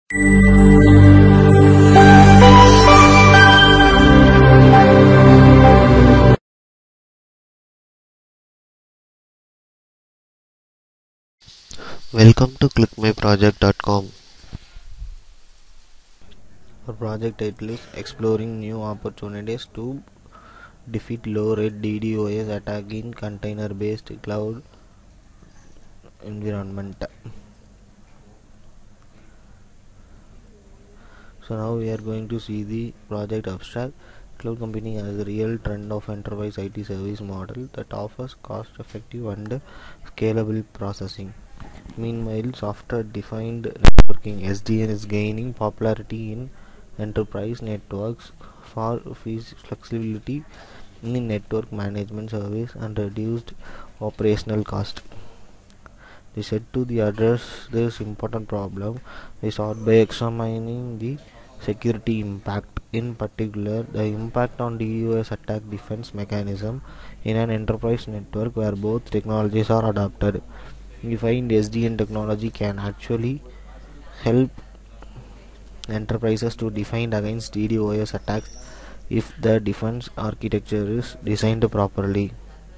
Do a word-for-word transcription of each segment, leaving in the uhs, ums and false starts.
Welcome to click my project dot com. Our project title is Exploring New Opportunities to Defeat Low-Rate DDoS Attack in Container-Based Cloud Environment. So now we are going to see the project abstract. Cloud computing has a real trend of enterprise I T service model that offers cost-effective and scalable processing. Meanwhile, software-defined networking (S D N) is gaining popularity in enterprise networks for flexibility in network management service and reduced operational cost. We set to the address this important problem. We start by examining the security impact, in particular the impact on DDoS attack defense mechanism in an enterprise network where both technologies are adopted. We find S D N technology can actually help enterprises to defend against DDoS attacks if the defense architecture is designed properly.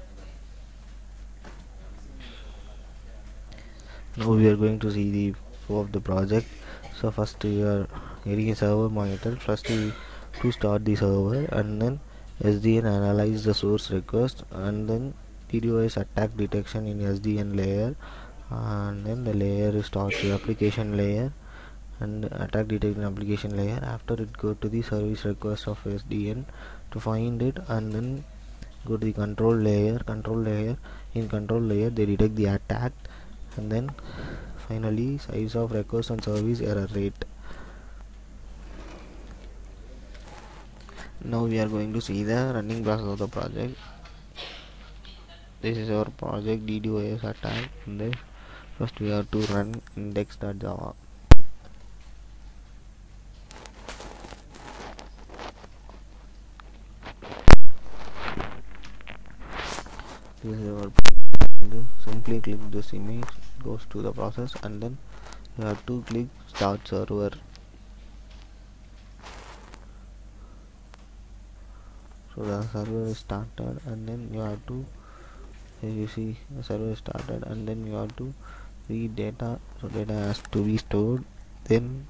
Now we are going to see the flow of the project. So first we are getting a server monitor. First we to start the server, and then S D N analyze the source request, and then DDoS attack detection in S D N layer, and then the layer starts the application layer and attack detection application layer. After it go to the service request of S D N to find it, and then go to the control layer. Control layer in control layer they detect the attack, and then finally size of request and service error rate. Now we are going to see the running process of the project. This is our project DDoS attack. And then first we have to run index.java. This is our simply click this image, goes to the process, and then you have to click start server. So the server is started, and then you have to, as you see, the server is started, and then you have to read data. So data has to be stored. Then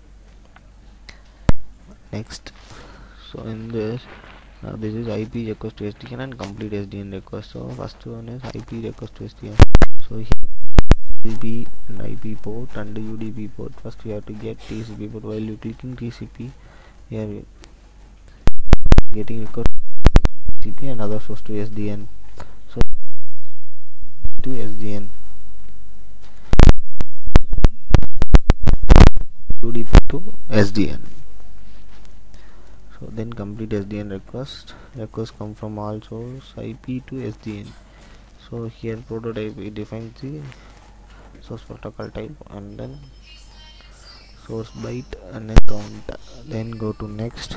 next, so in this uh, this is I P request to S D N and complete S D N request. So first one is I P request to S D N. So here T C P and I P port and U D P port. First we have to get T C P port. While you clicking T C P, here we getting request T C P and other source to S D N. So to S D N, U D P to S D N. So then complete S D N request. Request come from all source I P to S D N. So here prototype we define the source protocol type, and then source byte and then count. Then go to next.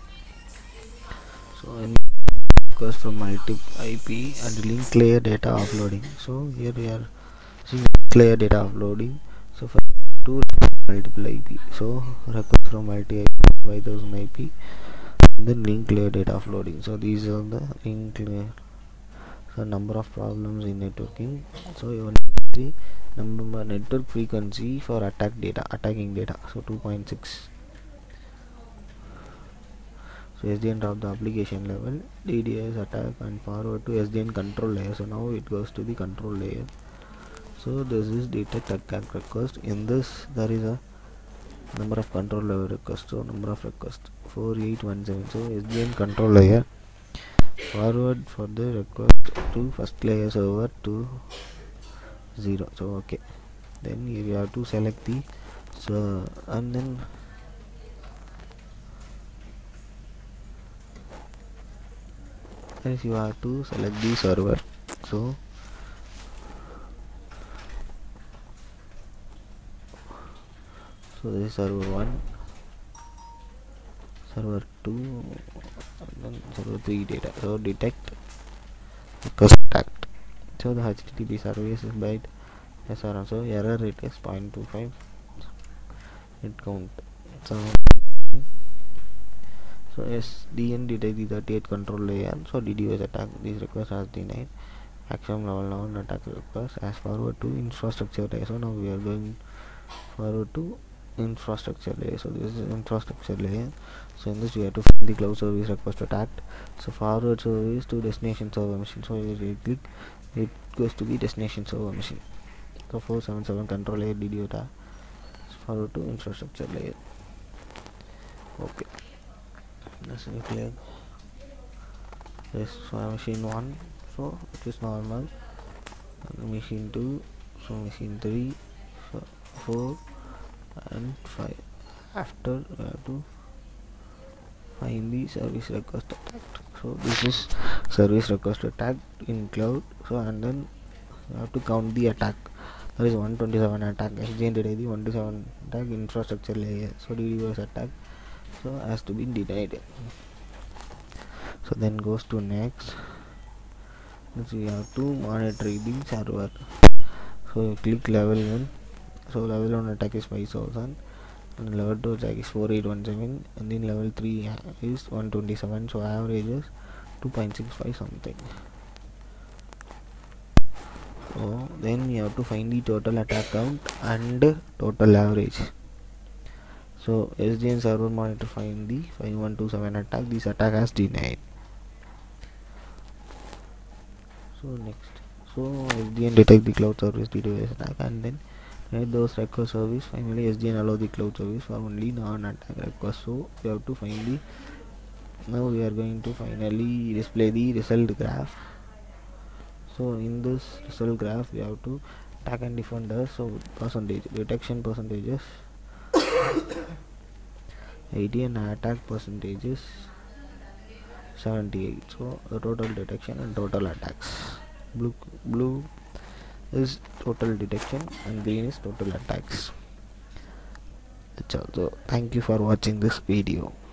So in request from multiple I P and link layer data uploading. So here we are seeing layer data uploading. So for two multiple I P, so request from multi I P five thousand I P, and then link layer data uploading. So these are the link layer. So number of problems in networking. So you want the number network frequency for attack data, attacking data. So two point six. So S D N drop the application level, D DoS attack, and forward to S D N control layer. So now it goes to the control layer. So this is detect attack request. In this there is a number of control layer requests. So number of requests four eight one seven. So S D N control layer forward for the request to first layer server to zero. So okay, then you have to select the so and then you have to select the server. So so this is server one, server two, and then server three data. So detect request attack. So the H T T P service is byte S R. So error rate is zero point two five. It count. So, so S D N detect the thirty-eight control layer. So DDoS attack. This request has denied. Action level now attack request as forward to infrastructure layer. So now we are going forward to infrastructure layer. So this is infrastructure layer. So in this we have to find the cloud service request attacked. So forward service to destination server machine. So we click, it goes to the destination server machine. So four seventy-seven control layer DDoS attack forward to infrastructure layer. Okay, let's click this. So machine one, so it is normal. And machine two, so machine three, so four and five. After we have to find the service request attacked. So this is service request attacked in cloud. So and then you have to count the attack. There is one twenty-seven attack. S G N did the one twenty-seven attack infrastructure layer. So DDoS attack. So has to be denied. So then goes to next. So you have to monitor the server. So you click level one. So level one attack is five thousand. And level two attack is four eight one seven. And then level three is one twenty-seven. So average is two point six five something. So then we have to find the total attack count and total average. So S D N server monitor find the five one two seven attack. This attack has denied. So next, so S D N detect the cloud service DDoS attack and then write those request service. Finally S D N allow the cloud service for only non-attack request. So we have to find the, now we are going to finally display the result graph. So in this result graph we have to attack and defender. So percentage detection percentages eighty and attack percentages seventy-eight. So the total detection and total attacks. Blue blue is total detection and green is total attacks. That's all. So thank you for watching this video.